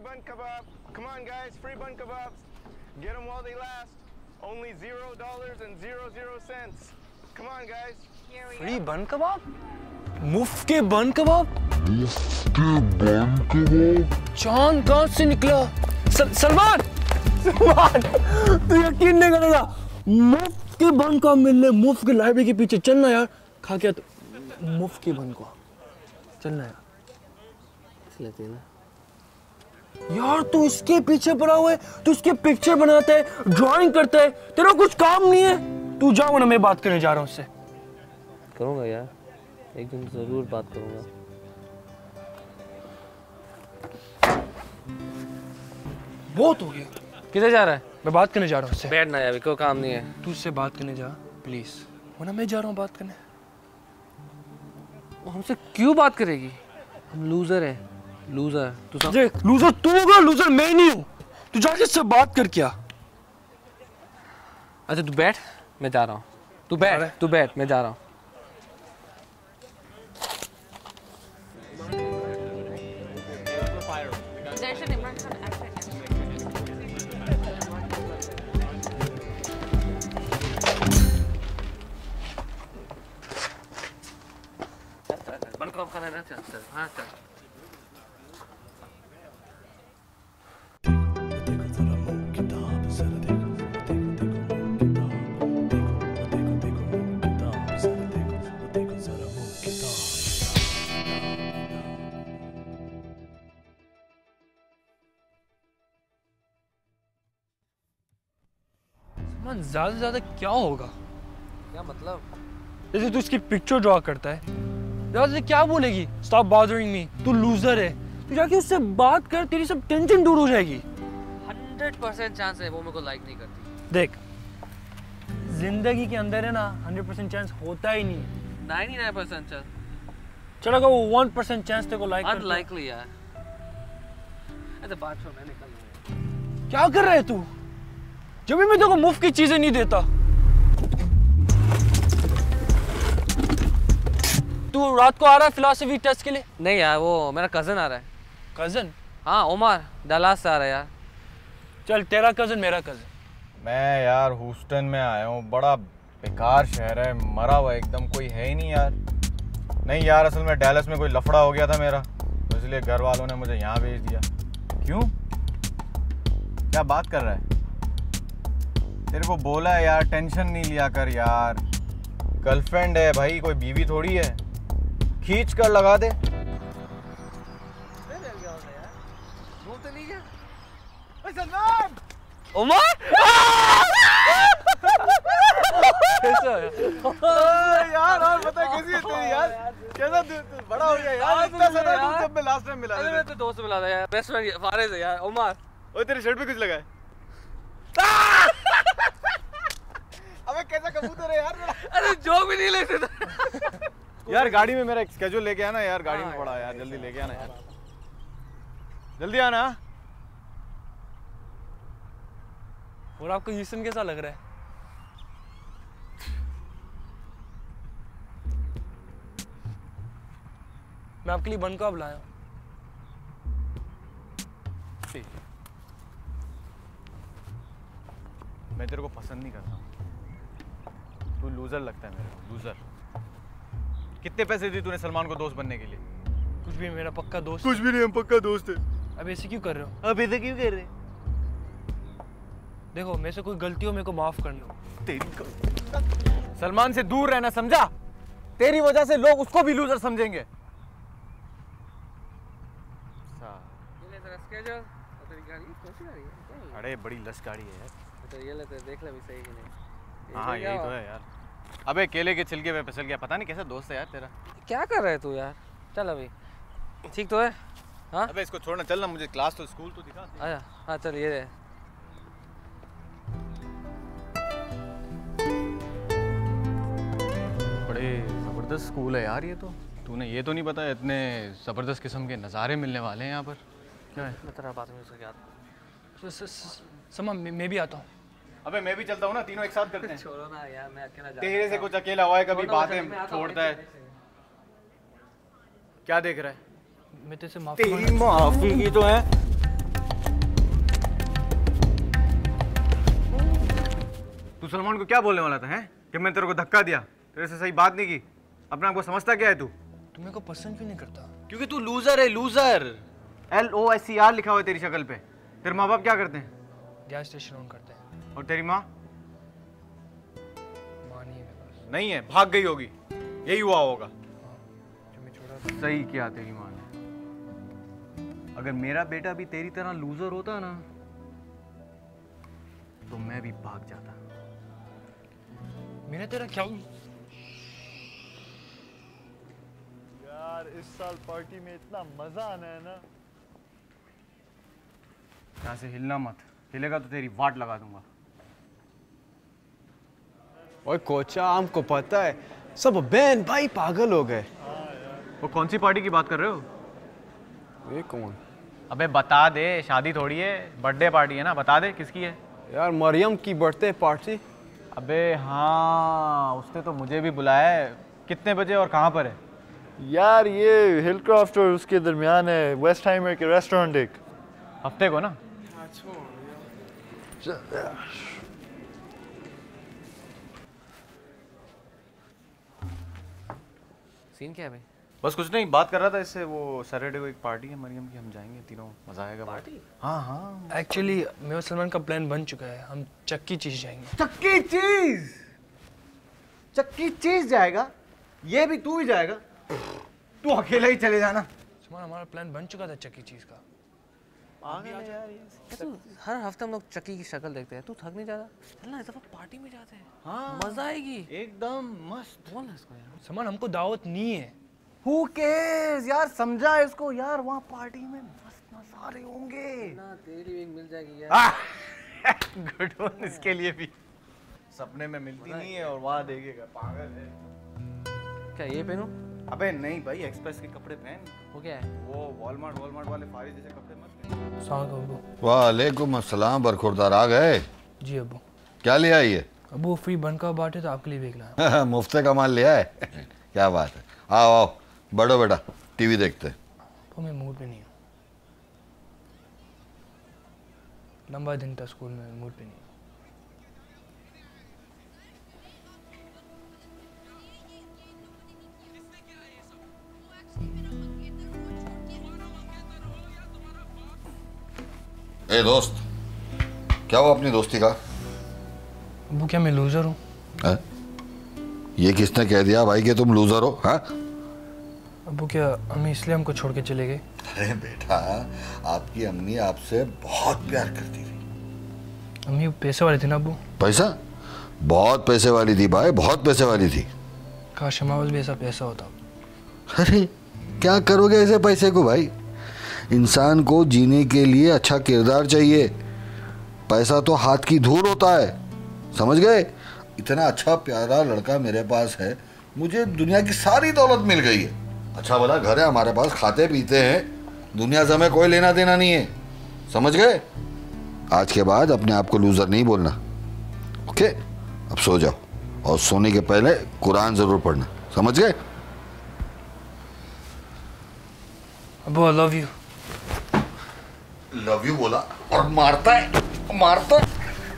bun kebab. Come on, guys, free bun kebabs. Get them while they last. Only $0.00. Come on, guys. Free bun kebab? मुफ्त के बन कबाब? चांद कहाँ से निकला? सलमान! सलमान! तू यकीन नहीं करेगा। मुफ्त के बन कबाब मिलने मुफ्त के लाइब्रेरी के पीछे चलना यार। खा क्या तो मुफ्त के बन कबाब चलना यार। लेते हैं ना यार तू इसके पीछे पड़ा हुआ है, तू इसके पिक्चर बनाता है, ड्राइंग करता है, तेरा कुछ काम नहीं है। तू जाओ ना, मैं बात करने जा रहा हूँ उससे। करूँगा यार, एक दिन जरूर बात करूँगा। बहुत हो गया। किधर जा रहा है? मैं बात करने जा रहा हूँ उससे। बैठ ना यार, कोई काम नहीं है। तू उससे बात करने जा प्लीज, वरना मैं जा रहा हूँ बात करने। वो हमसे क्यों बात करेगी? हम लूजर हैं, लूजर। तू समझ? लूजर तू होगा, लूजर मैं नहीं हूँ। तू जाके उससे बात कर क्या? अच्छा तू बैठ, मैं जा रहा हूँ। तू बैठ, मैं जा रहा हूँ। बन कब खाना ना? चल हाँ चल। ज्यादा से ज्यादा क्या होगा? क्या मतलब? जैसे तू इसकी पिक्चर ड्रॉ करता है, ज्यादा से क्या बोलेगी? स्टॉप बॉदरिंग मी, तू लूजर है। तू जाके उससे बात कर, तेरी सब टेंशन दूर हो जाएगी। 100% चांस है वो मेरे को लाइक नहीं करती। देख, जिंदगी के अंदर है ना 100% चांस होता ही नहीं है। 99% चांस। चलो अगर वो 1% चांस तेरे को लाइक करती है। अनलाइकली यार। ऐसे बात छोड़, मैं निकल रहा हूँ। क्या कर रहा है तू? जब भी मैं तेरे को मुफ्त की चीजें नहीं देता। तू रात को आ रहा है फिलॉसफी टेस्ट के लिए? नहीं यार, वो मेरा कजन आ रहा है। कजन? हाँ उमर, डलास से आ रहा है यार। चल तेरा कजन मेरा कजन। मैं यार ह्यूस्टन में आया हूँ, बड़ा बेकार शहर है, मरा हुआ एकदम, कोई है ही नहीं यार। नहीं यार, असल में डैलस में कोई लफड़ा हो गया था मेरा, तो इसलिए घर वालों ने मुझे यहाँ भेज दिया। क्यों? क्या बात कर रहा है? तेरे को बोला है यार, टेंशन नहीं लिया कर यार। गर्लफ्रेंड है भाई, कोई बीवी थोड़ी है। खींच कर लगा दे। सलमान! उमर! यार और बता कैसी है तेरी यार? कैसा बड़ा हो गया यार? इतना सारा दूर जब मैं लास्ट टाइम मिला था। मैं तो दोस्त मिला था यार, बेस्ट फ्रेंड फारिस है यार। उमर! ओए तेरी शर्ट पे कुछ लगा है? अबे कैसा कबूतर है यार मेरा? अरे जो भी नहीं लेते थे। यार गाड़ी में मेरा एक स्केड्यूल लेके आना यार, गाड़ी में पड़ा यार, जल्दी लेके आना यार, जल्दी आना। और आपको ह्यूस्टन कैसा लग रहा है? मैं आपके लिए बन कबाब लाया हूं। मैं तेरे को पसंद नहीं करता, तू लूजर लगता है मेरे को, लूजर। कितने पैसे दिए तूने सलमान को दोस्त बनने के लिए? कुछ भी, मेरा पक्का दोस्त। कुछ भी नहीं, हम पक्का दोस्त है। अब ऐसे क्यों कर रहे हो? अब ऐसे क्यों कर रहे? देखो, मेरे से कोई गलती हो मेरे को माफ कर लो। सलमान से दूर रहना, समझा? तेरी वजह से लोग उसको भी लूजर समझेंगे। अरे बड़ी लश गाड़ी है यार। तो ये लेते देख ले भी सही कि नहीं। हाँ यही तो है यार। अबे केले के छिलके पे फिसल गया, पता नहीं कैसा दोस्त है यार तेरा। क्या कर रहा है तू यार? चल अभी ठीक तो है? हाँ अबे इसको छोड़ना, चल ना, मुझे क्लास तो स्कूल तो दिखा। आया हाँ चल ये दे। बड़े ज़बरदस्त स्कूल है यार ये तो। तूने ये तो नहीं बताया इतने ज़बरदस्त किस्म के नज़ारे मिलने वाले हैं यहाँ पर। क्या है? मैं तेरा बात में उसको याद। समा मैं भी आता हूँ। अबे मैं भी चलता हूँ ना, तीनों एक साथ करते हैं। छोड़ो ना यार, मैं अकेला जा। तेरे से कुछ अकेला हुआ है कभी? बातें छोड़ता है। क्या देख रहा है? मैं तेरे से तेरी माफी की तो है। सलमान को क्या बोलने वाला था हैं कि मैं तेरे को धक्का दिया, तेरे से सही बात नहीं की, अपने आप को समझता क्या है तू? तू मेरे को पसंद क्यों नहीं करता? क्योंकि तू लूजर है, लूजर। LOSER लिखा हुआ है तेरी शक्ल पे। तेरे माँ बाप क्या करते हैं? गैस स्टेशन ऑन करते हैं। और तेरी माँ? माँ नहीं है मेरे पास। नहीं है, भाग गई होगी, यही हुआ होगा। जो मैं छोड़ा था। सही किया तेरी माँ ने। अगर मेरा बेटा भी तेरी तरह लूजर होता ना तो मैं भी भाग जाता। मेरा तेरा क्या? यार इस साल पार्टी में इतना मजा आना है ना। यहाँ से हिलना मत, हिलेगा तो तेरी वाट लगा दूंगा। ओए कोचा, हमको पता है, सब बहन भाई पागल हो गए। वो कौन सी पार्टी की बात कर रहे हो? ये कौन? अबे बता दे, शादी थोड़ी है, बर्थडे पार्टी है ना, बता दे किसकी है। यार मरियम की बर्थडे पार्टी। अबे हाँ, उसने तो मुझे भी बुलाया है। कितने बजे और कहाँ पर है? यार ये हिलक्रॉफ्ट और उसके दरमियान है, वेस्ट हाइमर के रेस्टोरेंट एक। हफ्ते को ना? सीन क्या है भाई? बस कुछ नहीं, बात कर रहा था इससे। वो सैटरडे को एक पार्टी है मरियम की, हम जाएंगे तीनों, मजा आएगा। पार्टी? हाँ हाँ। एक्चुअली मेरे और सलमान का प्लान बन चुका है, हम चक्की चीज जाएंगे। चक्की चीज? चक्की चीज जाएगा? ये भी तू ही जाएगा? तू अकेला ही चले जाना। सलमान हमारा प्लान बन चुका था चक्की चीज का। तू हर हफ्ते हम लोग चक्की की शक्ल देखते हैं, तू थक नहीं जाता? चल ना इस दफा पार्टी में जाते हैं। हाँ मजा आएगी एकदम मस्त। बोल ना इसको यार। सलमान हमको दावत नहीं है। Who cares यार, समझा इसको यार, वहाँ पार्टी में मस्त नजारे होंगे ना, तेरी भी मिल जाएगी यार। गुड वन, इसके लिए भी। सपने में मिलती नहीं है और वहाँ देखेगा, पागल है। क्या ये पहनूं? अबे नहीं भाई, एक्सप्रेस के कपड़े पहन। वो क्या है? वो वॉलमार्ट वाले फारी जैसे कपड़े मत पहन। सलाम अब्बू। वालेकुम अस्सलाम, बरखुरदार आ गए? जी अब्बू। क्या ले आई है? अब्बू फ्री बन का बाटे तो आपके लिए देख लाया। मुफ्त का माल ले आए? क्या बात है, आओ आओ बढ़ो बेटा, टीवी देखते हैं। तो मैं मूड पे नहीं हूँ, लंबा दिन था स्कूल में, मूड पे नहीं हूँ। ए दोस्त, क्या हुआ अपनी दोस्ती का? अब्बू क्या मैं लूजर हूँ? ये किसने कह दिया भाई कि तुम लूजर हो? हाँ अब्बू क्या अम्मी इसलिए हमको छोड़ के चले गए? अरे बेटा, आपकी अम्मी आपसे बहुत प्यार करती थी। अम्मी पैसे वाली थी ना अब्बू? पैसा? बहुत पैसे वाली थी भाई, बहुत पैसे वाली थी। काश हमारे भी ऐसा पैसा होता। अरे क्या करोगे ऐसे पैसे को भाई? इंसान को जीने के लिए अच्छा किरदार चाहिए, पैसा तो हाथ की धूल होता है, समझ गए? इतना अच्छा प्यारा लड़का मेरे पास है, मुझे दुनिया की सारी दौलत मिल गई है, अच्छा भला घर है हमारे पास, खाते पीते हैं, दुनिया से हमें कोई लेना देना नहीं है, समझ गए? आज के बाद अपने आप को लूजर नहीं बोलना, ओके? अब सो जाओ और सोने के पहले कुरान जरूर पढ़ना, समझ गए? अब्बू I love you. Love you बोला और मारता है, मारता है।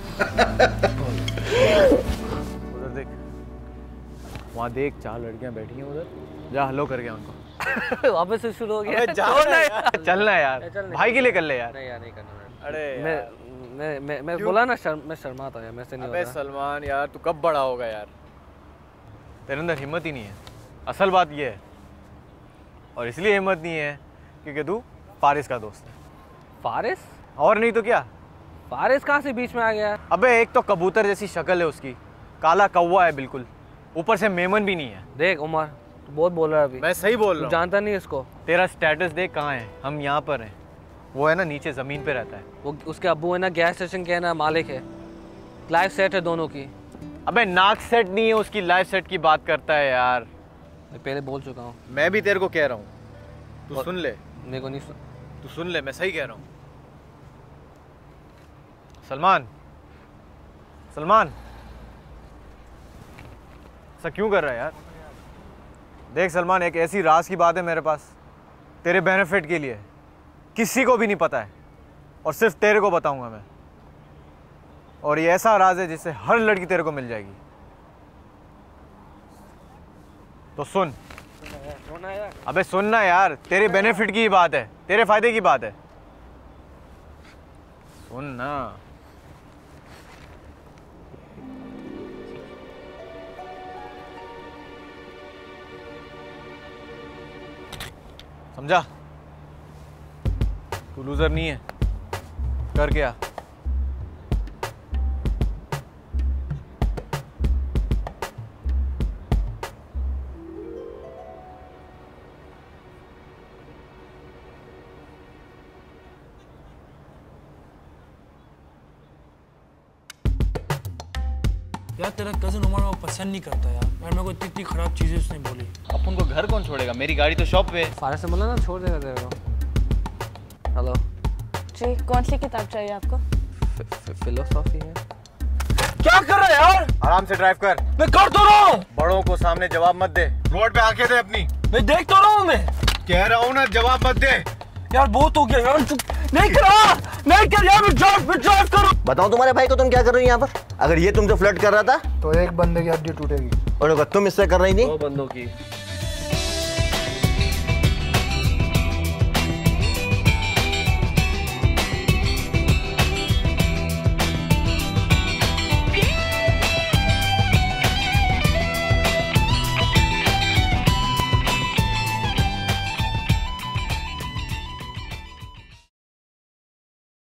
उधर देख, वहाँ देख, 4 लड़कियाँ बैठी हैं उधर, जा हेलो कर गया उनको। वापस से शुरू हो गया। चलना यार, चलना यार, भाई के लिए कर ले यार। नहीं यार, नहीं करना। अरे मैं बोला ना, मैं शर्माता यार, मैं से नहीं अबे होता। सलमान यार, तू कब बड़ा होगा यार? तेरे अंदर हिम्मत ही नहीं है, असल बात ये है। और इसलिए हिम्मत नहीं है क्योंकि तू फारिस का दोस्त है। फारिस? और नहीं तो क्या। फारिस कहाँ से बीच में आ गया? अबे एक तो कबूतर जैसी शक्ल है उसकी, काला कौवा है बिल्कुल, ऊपर से मेमन भी नहीं है। देख उमर, तू बहुत बोल रहा है अभी। मैं सही बोल रहा हूँ। जानता नहीं इसको। तेरा स्टेटस देख कहाँ है, हम यहाँ पर हैं, वो है ना नीचे ज़मीन पे रहता है। वो उसके अब्बू है ना गैस स्टेशन के है ना मालिक है, लाइफ सेट है दोनों की। अबे नाक सेट नहीं है उसकी, लाइफ सेट की बात करता है यार। मैं पहले बोल चुका हूँ। मैं भी तेरे को कह रहा हूँ, तू सुन ले। मेरे को नहीं तू सुन ले, मैं सही कह रहा हूँ। सलमान, सलमान ऐसा क्यों कर रहा है यार? देख सलमान, एक ऐसी राज की बात है मेरे पास, तेरे बेनिफिट के लिए, किसी को भी नहीं पता है और सिर्फ तेरे को बताऊंगा मैं। और ये ऐसा राज है जिससे हर लड़की तेरे को मिल जाएगी। तो सुन। अबे सुनना यार, तेरे बेनिफिट की बात है, तेरे फायदे की बात है, सुन ना। समझा? तू लूजर नहीं है, कर क्या? यार तेरा कजन उमर वो पसंद नहीं करता यार मेरे को इतनी खराब चीजें उसने बोली। अपन को घर कौन छोड़ेगा? मेरी गाड़ी तो शॉप पे है। फारस से बोला ना छोड़ देगा तेरे को। हेलो जी, कौन सी किताब चाहिए आपको? फिलोसॉफी है। क्या कर रहा है यार? आराम से ड्राइव कर। मैं कर तो रहा हूँ। बड़ों को सामने जवाब मत दे। रोड पे आंखें दे अपनी। मैं देख तो रहा हूँ। मैं कह रहा हूँ ना, जवाब मत दे। यार बहुत हो गया यार, चुप नहीं कर रहा, नहीं कर यार, मैं ड्राइव करो। बताओ तुम्हारे भाई को तुम क्या कर रही हो यहाँ पर? अगर ये तुमसे फ्लर्ट कर रहा था तो एक बंदे की हड्डी टूटेगी। और अगर तुम इससे कर रही थी? 2 बंदों की।